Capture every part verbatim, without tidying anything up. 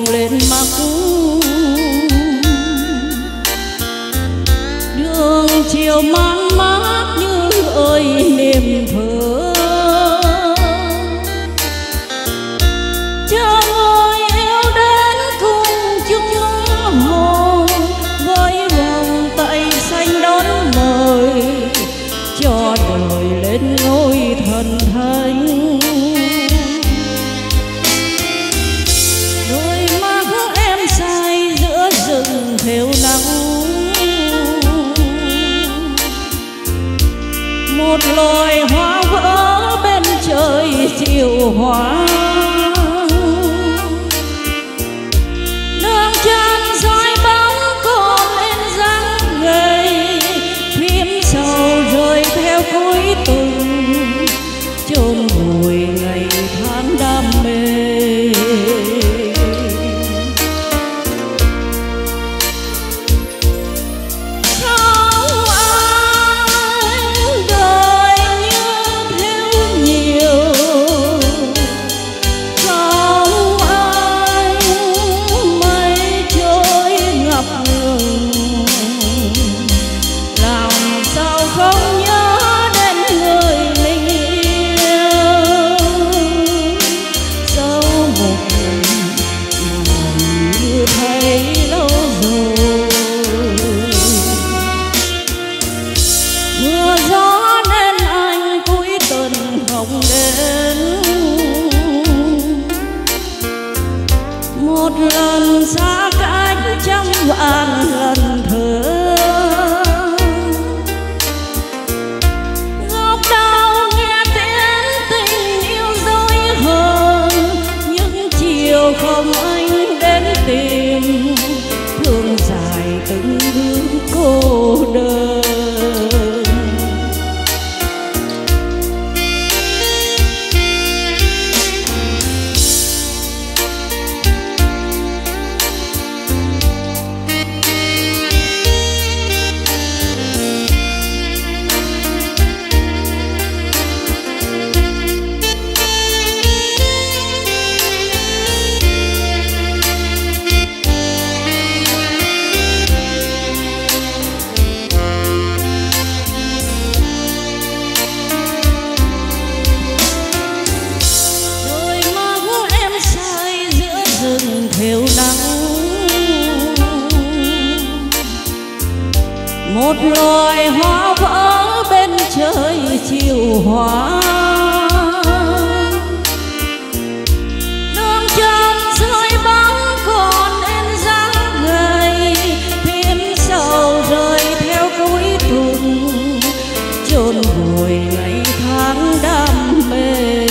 lên mắt. Đường chiều man mát như ơi niềm thơ, chờ người yêu đến cùng chung hồn, với vòng tay xanh đón mời cho đời lên ngôi thần thánh. Đôi mắt em say giữa rừng theo nắng, một loài hoa vỡ bên trời chiều hoa. Đường chân dõi bóng còn lên dáng gầy, phím sầu rơi theo cuối tuần, chôn vùi ngày tháng đam mê. Một lần xa cách trăm vạn lần thơ, ngóc đầu nghe tiếng tình yêu dối hờn. Những chiều không anh đến tìm, thương dài từng bước cô đơn. Theo nắng, một loài hoa vỡ bên trời chiều hoa. Đường chân rơi bóng còn lên dáng gầy, phím sầu rơi theo cuối tuần, chôn vùi ngày tháng đam mê.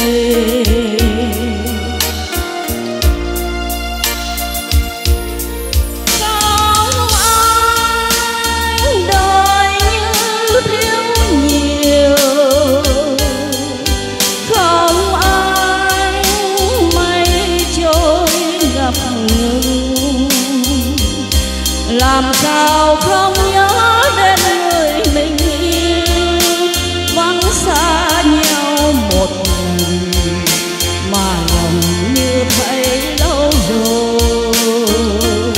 Làm sao không nhớ đến người mình yêu, vắng xa nhau một lần mà lòng như thấy lâu rồi.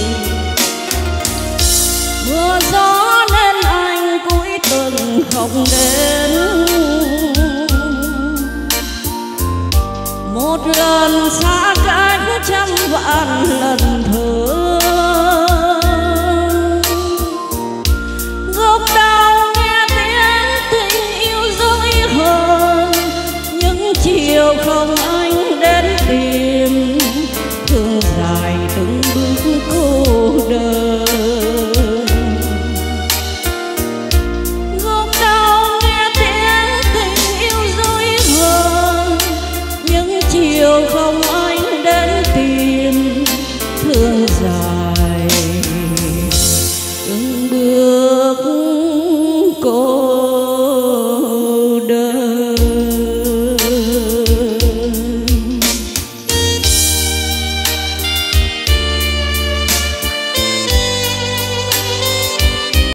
Mưa gió nên anh cuối tuần không đến, một lần xa cách trăm vạn lần thơ. Chiều không